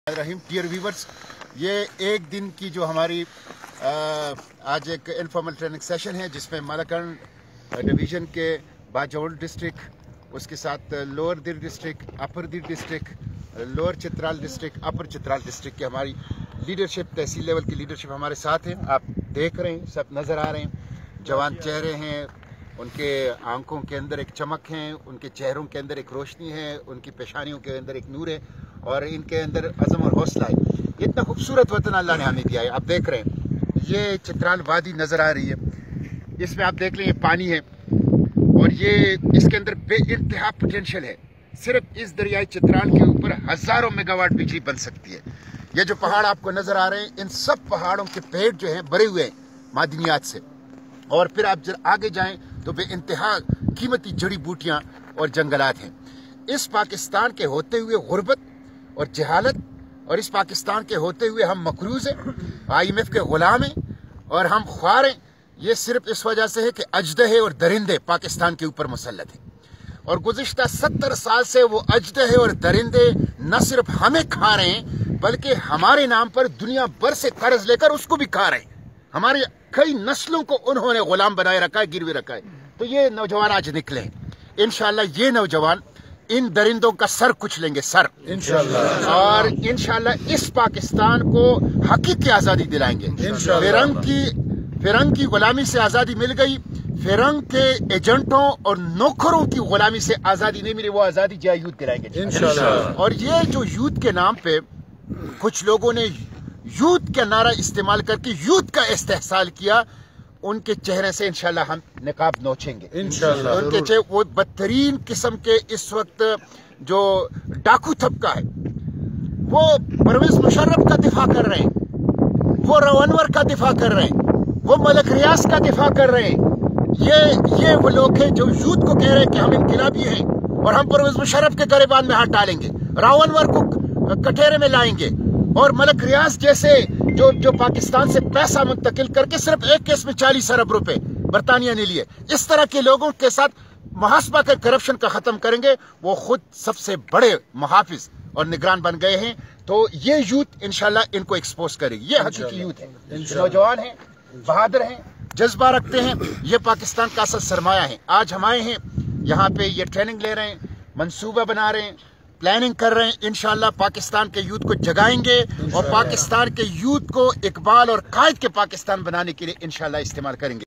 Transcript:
रहीम dear viewers, ये एक दिन की जो हमारी आज एक इनफॉर्मल ट्रेनिंग सेशन है जिसमें मलकरण डिवीज़न के बाजौल डिस्ट्रिक्ट, उसके साथ lower Dir district, upper Dir district, lower Chitral district, upper Chitral district की हमारी लीडरशिप, तहसील लेवल की लीडरशिप हमारे साथ है। आप देख रहे हैं, सब नज़र आ रहे हैं, जवान चेहरे हैं, उनके आंखों के अंदर एक चमक है, उनके चेहरों के अंदर एक रोशनी है, उनकी पेशानियों के अंदर एक नूर है और इनके अंदर अज़म और हौसला है। इतना खूबसूरत वतन अल्लाह ने हमें दिया है। आप देख रहे हैं, ये चित्राल वादी नज़र आ रही है, इसमें आप देख लें ये पानी है और ये इसके अंदर बेइंतहा पोटेंशियल है। सिर्फ इस दरियाई चित्राल के ऊपर हज़ारों मेगावाट बिजली बन सकती है। ये जो पहाड़ आपको नज़र आ रहे हैं, इन सब पहाड़ों के पेड़ जो हैं भरे हुए हैं मादनियात से, और फिर आप जरा आगे जाएं तो बेइंतहा कीमती जड़ी बूटियां और जंगलात हैं। इस पाकिस्तान के होते हुए गुर्बत और जहालत, और इस पाकिस्तान के होते हुए हम मकरूज हैं, IMF के गुलाम हैं और हम ख्वार हैं। ये सिर्फ इस वजह से है कि अजदहे और दरिंदे पाकिस्तान के ऊपर मुसल्लत हैं और गुज़िश्ता 70 साल से वो अजदहे और दरिंदे न सिर्फ हमें खा रहे हैं बल्कि हमारे नाम पर दुनिया भर से कर्ज लेकर उसको भी खा रहे हैं। हमारे कई नस्लों को उन्होंने गुलाम बनाए रखा है, गिरवे रखा है। तो ये नौजवान आज निकले हैं, इंशाल्लाह ये नौजवान इन दरिंदों का सर कुचलेंगे, सर इंशाल्लाह, और इंशाल्लाह इस पाकिस्तान को हकीकी आज़ादी दिलाएंगे। फिरंग की गुलामी से आज़ादी मिल गई, फिरंग के एजेंटों और नौकरों की गुलामी से आज़ादी नहीं मिली, वो आज़ादी जय यूथ दिलाएंगे इंशाल्लाह। और ये जो यूथ के नाम पे कुछ लोगों ने यूथ का नारा इस्तेमाल करके यूथ का इस्तेहसाल किया, उनके चेहरे से इंशाल्लाह हम निकाब नोचेंगे इंशाल्लाह। उनके चेहरे, वो बदतरीन किस्म के इस वक्त जो डाकू तबका है, वो परवेज मुशर्रफ का दिफा कर रहे हैं, वो रवनवर का दिफा कर रहे हैं, वो मलक रियाज का दिफा कर रहे हैं। ये वो लोग हैं जो यूथ को कह रहे हैं कि हम इनकलाबी हैं और हम परवेज मुशर्रफ के गरेबान में हाथ डालेंगे, रावनवर को कटहरे में लाएंगे और मलक रियाज जैसे जो पाकिस्तान से पैसा मुंतकिल करके सिर्फ एक केस में 40 अरब रुपए बरतानिया ने लिए, इस तरह के लोगों के साथ मुहासबा कर करप्शन का खत्म करेंगे। वो खुद सबसे बड़े मुहाफिज और निगरान बन गए हैं। तो ये यूथ इंशाल्लाह इनको एक्सपोज करेगी। ये हकीकी यूथ है, नौजवान है, बहादुर हैं, जज्बा रखते हैं। ये पाकिस्तान का असल सरमाया है। आज हम आए हैं यहाँ पे, ये ट्रेनिंग ले रहे हैं, मंसूबा बना रहे हैं, प्लानिंग कर रहे हैं। इंशाल्लाह पाकिस्तान के यूथ को जगाएंगे और पाकिस्तान के यूथ को इकबाल और कायद के पाकिस्तान बनाने के लिए इंशाल्लाह इस्तेमाल करेंगे।